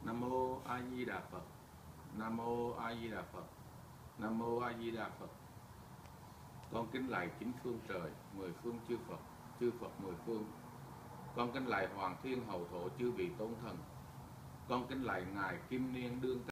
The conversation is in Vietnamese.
Nam mô A Di Đà Phật. Nam mô A Di Đà Phật. Nam mô A Di Đà Phật. Con kính lạy chín phương trời, mười phương chư Phật, chư Phật mười phương. Con kính lạy Hoàng Thiên Hậu Thổ chư vị tôn thần. Con kính lạy ngài Kim Niên Đương